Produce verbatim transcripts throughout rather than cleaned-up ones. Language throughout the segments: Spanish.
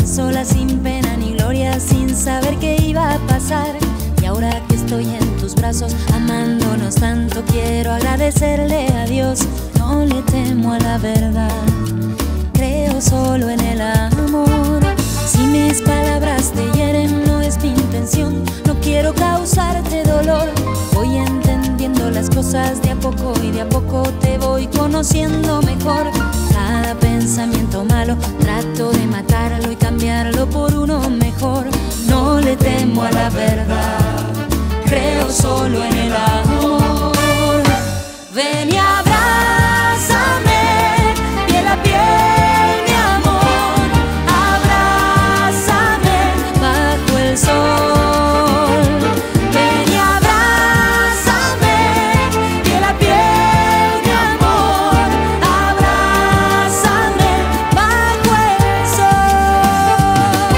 sola sin pena ni gloria, sin saber qué iba a pasar. Y ahora que estoy en tus brazos, amándonos tanto, quiero agradecerle a Dios. No le temo a la verdad, creo solo en el amor. Si mis palabras te hieren, no es mi intención, no quiero causarte dolor. Voy entendiendo las cosas de a poco y de a poco te voy conociendo mejor. Cada pensamiento malo trato de matarlo y cambiarlo por uno mejor. No le temo a la verdad, creo solo en el amor. Ven y abrázame, piel a piel, mi amor. Abrázame bajo el sol. Ven y abrázame, piel a piel, mi amor. Abrázame bajo el sol.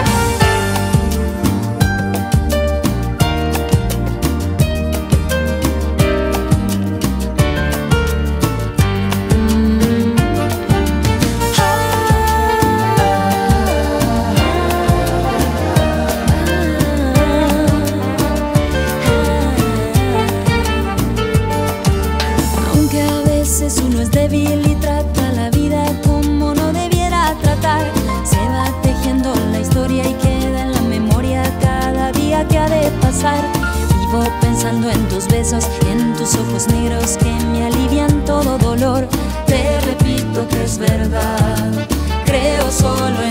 Aunque a veces uno es débil y trata la vida como no debiera tratar, se va tejiendo la historia y queda en la memoria cada día que ha de pasar. Vivo pensando en tus besos, en tus ojos negros que me alivian todo dolor. Te repito que es verdad, creo solo